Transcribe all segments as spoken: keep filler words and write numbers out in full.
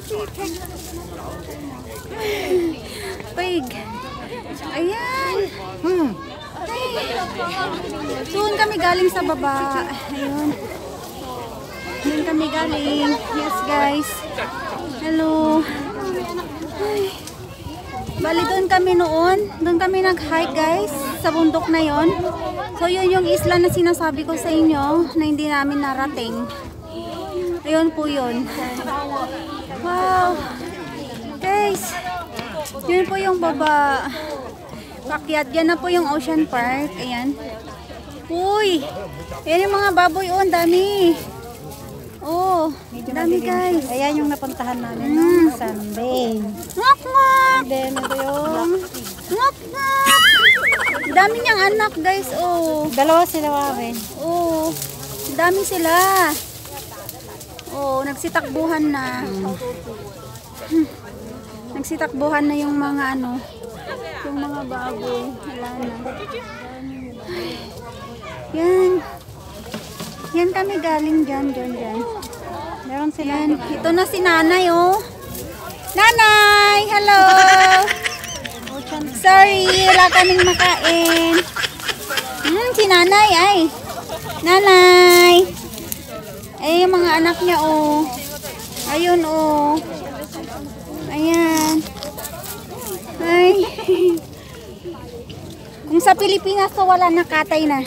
Pig. Ayan. Hmm. Soon kami galing sa baba. Ayun. Doon kami galing. Yes, guys. Hello. Ay. Bali, doon kami noon. Doon kami nag-hike, guys. Sa bundok na yon. So, yun yung isla na sinasabi ko sa inyo na hindi namin narating. Ayun po yun. Wow. Guys. Yun po yung baba. Pakyat. Yan na po yung Ocean Park. Ayan. Uy. Ayan yung mga baboy. Oh, ang dami. Oh, dami guys. Ayan yung napuntahan namin mm. nung Sunday. Ngok ngok! Then ito yung ngok ngok! Dami niyang anak guys. Oh. Dalawa sila wawe. Oh, dami sila. Oh, nagsitakbuhan na. Hmm. Nagsitakbuhan na yung mga ano, yung mga baboy. Wala na. Yan. Yan kami galing dyan, dyan, dyan. Meron sila. Yan. Ito na si nanay, oh. Nanay! Hello! Sorry, wala kaming makain. Hmm, si nanay, ay. Nanay! Ay, yung mga anak niya, oh. Ayun, oh. Ayan. Ay. Kung sa Pilipinas, so wala na, katay na.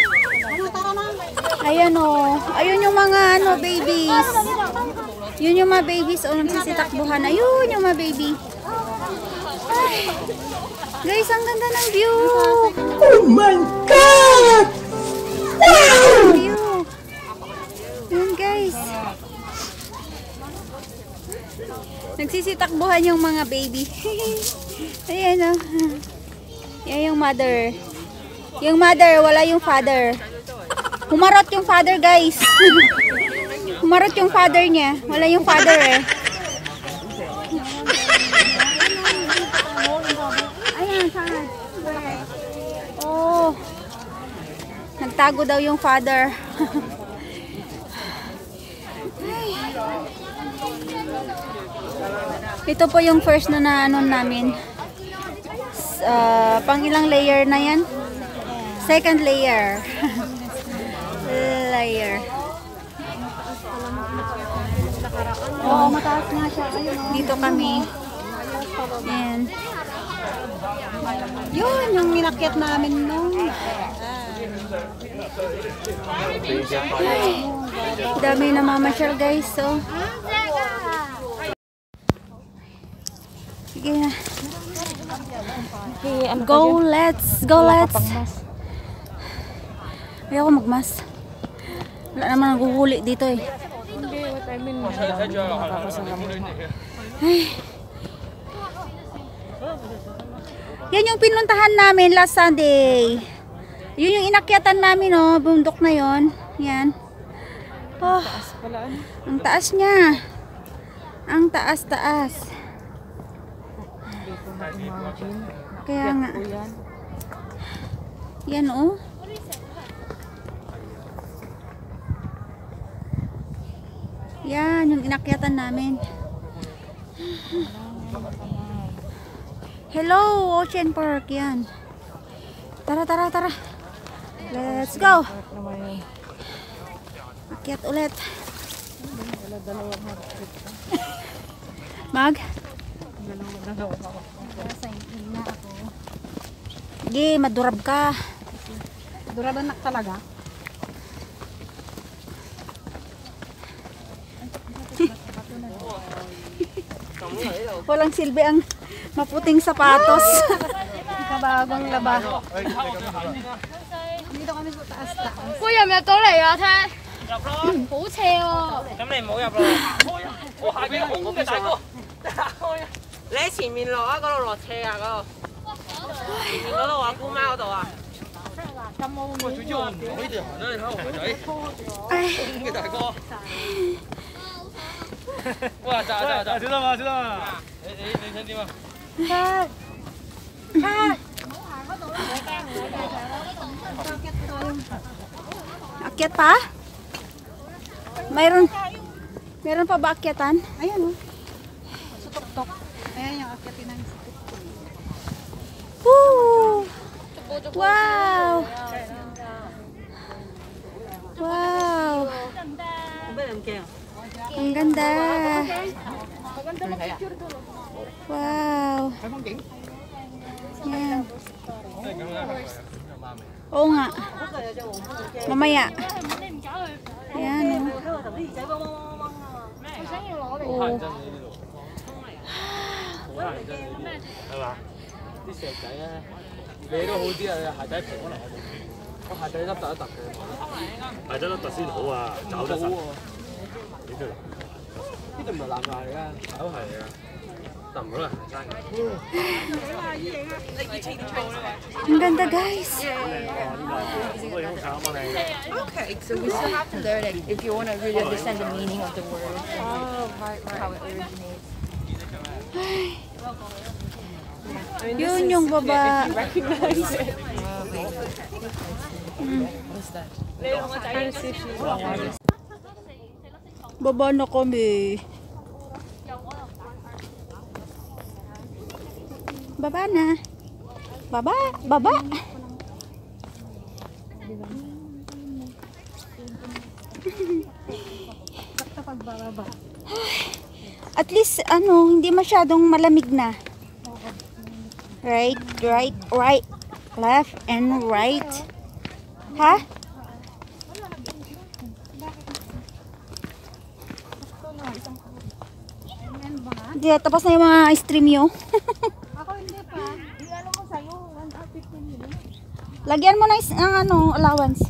Ayan o. Ayun yung mga ano babies. Yun yung mga babies o nagsisitakbuhan. Ayun yung mga baby. Ay. Guys, ang ganda ng view. Oh my God! Wow! View. Yun guys. Nagsisitakbuhan yung mga baby. Ayan o. Yan yung mother. Yung mother, wala yung father. Humarot yung father guys. Humarot yung father niya. Wala yung father eh. Ayan, saan? Oh. Nagtago daw yung father. Ito po yung first na na ano namin. Uh, pang ilang layer na yan? Second layer. Layer. Oo, mataas nga siya. Ayun, oh. Dito kami. Ayan. Yun, yung minakyat namin nung. Ay, dami na mamasyal guys. So. Sige na. Okay, ano Go, let's. Go, let's. Ayoko magmas. Wala naman naguhuli dito eh. Hindi, what I mean. Ay. Yan yung pinuntahan namin last Sunday. Yun yung inakyatan namin, oh, bundok na yon. Yan. Oh, ang taas niya. Ang taas-taas. Kaya nga. Yan, oh. Yan, yung inakyatan namin. Hello, Ocean Park. Yan. Tara, tara, tara. Let's go. Akyat ulit. Mag? Sige, madurab ka. Durab anak talaga. Walang silbi ang maputing sapatos. Kabagong laba. Dito kami sa taas-taas. 喂，入唔入到嚟啊？聽，好斜喎。 咁你唔好入咯，我下邊紅嘅大哥，你喺前面落啊，嗰度落車啊，嗰度，前面嗰度啊，姑媽嗰度啊。喂，最之我唔可以行啦，你睇我仔，紅嘅大哥。哇，走走走，小心啊，小心啊！你你你想點啊？ Akyat pa? Mayroon Mayroon pa ba akyatan? Ayan, oh. Ayan yung akyatin ng Woo! Wow! Wow! Ang ganda! Wow! Yan. Oo nga. Mamaya. Yan. Oh. 係嘛？啲石仔咧，你都好啲啊，鞋底平可能我鞋底凹凸一凸嘅，鞋底凹凸先好啊，找得實。點出嚟？呢度唔係爛晒嚟㗎，都係啊，但唔可能行山嘅。 Ang ganda, guys. Okay, so we still have to learn it if you want to really understand the meaning of the word, oh, how it originates. Yun yung baba. Baba na kami. Baba na. Baba, baba. At least ano, hindi masyadong malamig na. Right, right, right, left and right. Ha? Hindi, tapos na yung mga stream yo. Ako hindi pa. Iano ko sa'yo, one hour fifteen minutes. Lagyan mo na is- ang ano, allowance.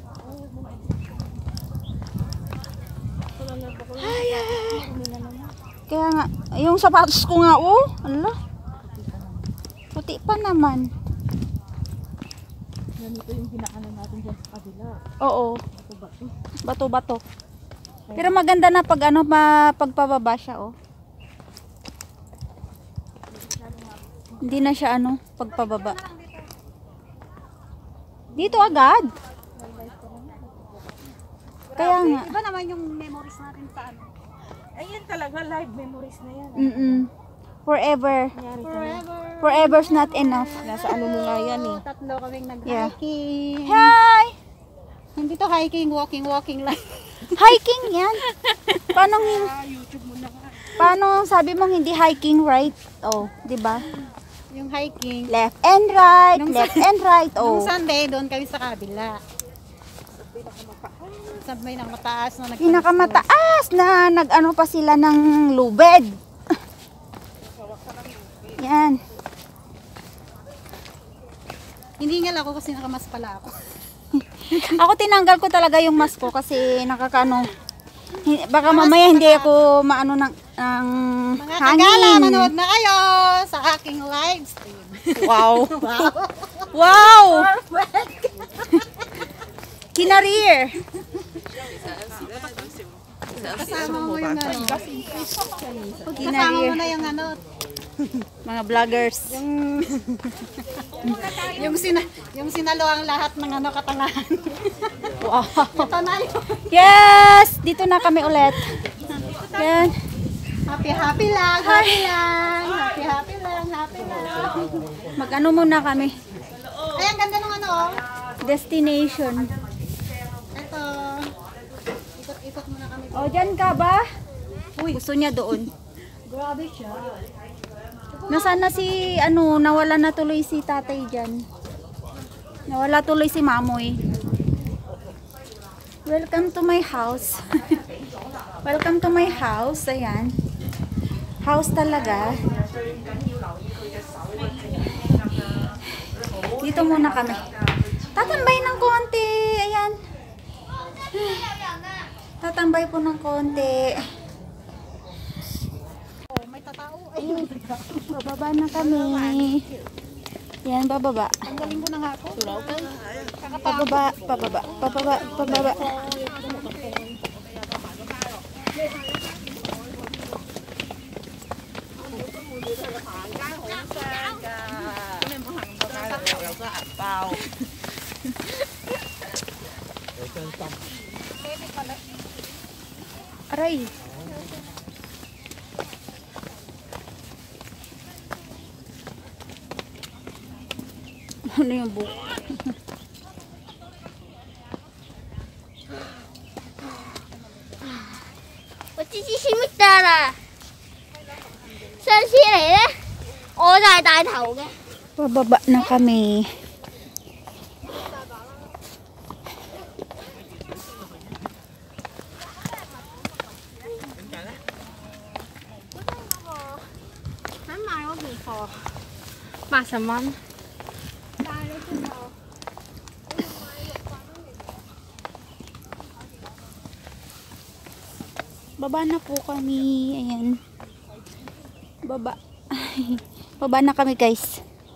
Ay, ay. Kaya nga, yung sapatos ko nga, oh, ala. Puti pa naman. Ganito yung pinakanan natin dyan sa kabila. Oo. Bato-bato. Pero maganda na pag ano, ma, pagpababa siya, oh. Hindi na siya ano, pagpababa. Dito agad. Kaya nga. Iba naman yung memories natin sa ano. Ayan talaga, live memories na yan. Mm-mm. Forever. Forever. Forever's not enough. Nasa ano mo nga yan eh. Tatlo kaming Yeah. nag-hiking. Hi! Hindi to hiking, walking, walking lang. Hiking yan. Paano, paano sabi mong hindi hiking, right? Oh, di ba? Yung hiking. Left and right, Nung left sa- and right. Nung Oh. Sunday, doon kami sa kabila. Sa may nang mataas na nag- Pinakamataas na nag-ano pa sila ng lubed. Yan. Hiningal ako kasi nakamas pala ako. Ako tinanggal ko talaga yung mask ko kasi nakakano. Hi- Baka mamaya hindi ako maano ng, ng Mga Tagala, hangin. manood na kayo sa aking live stream. Wow. Wow! Wow! Kinarir. Kasama mo yung ano. Kasama mo Kinarir. na yung ano. Mga vloggers. Yung, sina, yung sinalo ang lahat ng ano katangahan. Wow. Ito na yun. Yes! Dito na kami ulit. Yan. Happy happy lang, happy lang. Happy happy lang, happy lang. Mag-ano muna kami. Ay, ang ganda ng ano oh. Destination. Ito. Ikot-ikot muna kami. O, dyan ka ba? Uy, gusto niya doon. Grabe siya. Nasaan na si, ano, nawala na tuloy si tatay dyan. Nawala tuloy si Mamoy. Welcome to my house. Welcome to my house. Ayan. House talaga. Dito muna kami. Tatambay ng konti. Ayan. Tatambay po ng konti. Oh, may tatao. Ay, Bababa na kami. Yan, bababa. ang galing ko na nga ako. Pababa, pababa, pababa, pababa. Aray. Ano yung buhok? What did you see me there? Saan siya eh? O, dahil tao ka. Pababa na kami. Masaman. Baba na po kami. Ayan. Baba. Baba na kami, guys.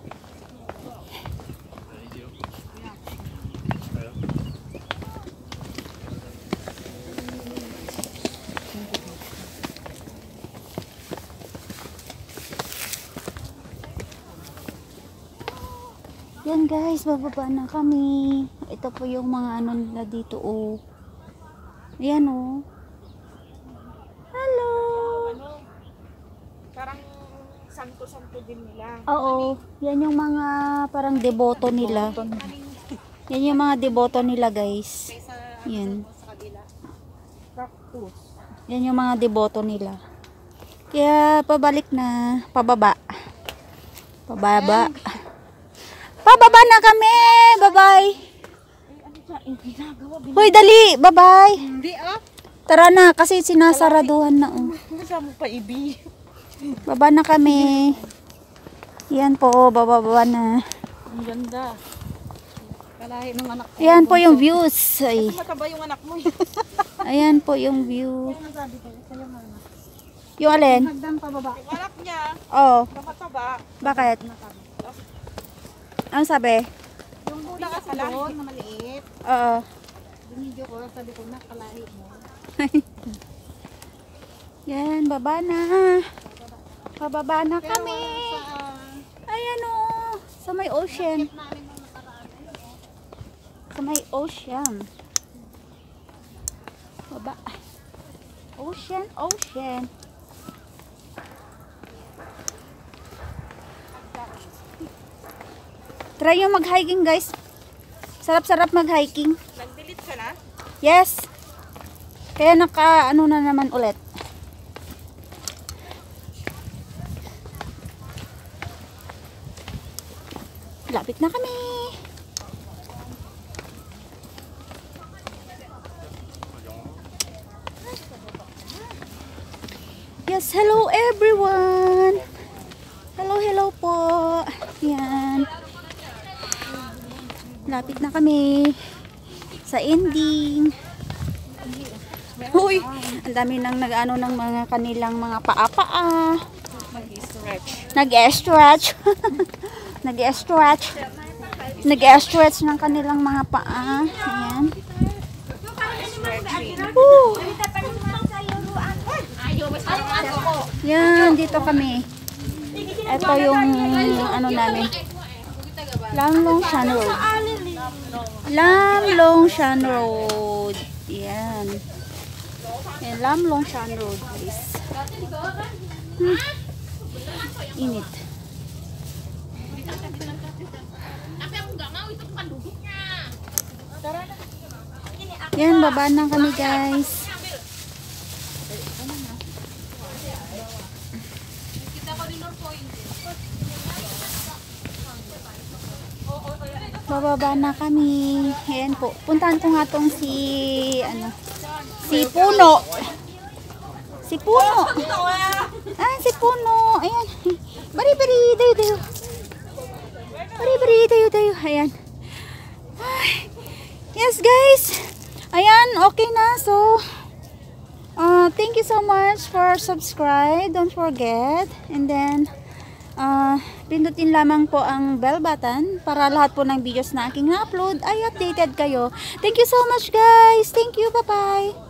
Yan guys, bababa na kami. Ito po yung mga ano nila dito, oh. Ayan, oh. Hello. Parang santo-santo din nila. Oo, yan yung mga parang deboto nila. Yan yung mga deboto nila, guys. Yan. Yan yung mga deboto nila. Kaya pabalik na, pababa. Pababa. Pababa na kami. Bye-bye. Hoy, dali. Bye-bye. Hindi ah. Tara na, kasi sinasaraduhan na. Oh. Kasama pa ibi. Baba na kami. Yan po, bababa na. Ang ganda. Kalahi ng anak ko. Ayan po yung views. Ay. Mataba yung anak mo. Ayan po yung view. Yung alin? Hagdan pa baba. Yung anak niya, Oo. mataba. Bakit? Ano sabi? Yung muna kasi doon na maliit. Oo. Binidyo ko, sabi ko na kalahi mo. Yan, baba na. Pababa na kami. Ayan o. Sa may ocean. Sa may ocean. Baba. Ocean, ocean. Try yung mag-hiking, guys. Sarap-sarap mag-hiking. Nag-delete ka na? Yes. Kaya naka ano na naman ulit. Lapit na kami. Yes, hello everyone. Hello, hello po. Yan. Lapit na kami sa ending. Uy, ang dami nang nag-ano ng mga kanilang mga paa-paa. Nag-stretch. Nag-stretch. Nag-stretch. Nag-stretch ng kanilang mga paa. Ayan. Woo. Yan, dito kami. Ito yung ano namin. Lamlong Shan Road. Lamlong Shan Road. Yan. Yan, Lamlong Shan Road, guys. Hmm. Init. Yan, baba na kami, guys. Bababa na kami. Ayan po. Puntahan ko nga tong si ano, si Puno. Si Puno. Ah, si Puno. Ayan. Bari-bari, dayo-dayo. Bari-bari, dayo-dayo. Ayan. Ay. Yes, guys. Ayan, okay na. So, uh, thank you so much for subscribe. Don't forget. And then, uh, pindutin lamang po ang bell button para lahat po ng videos na aking na-upload ay updated kayo. Thank you so much, guys. Thank you. Bye-bye.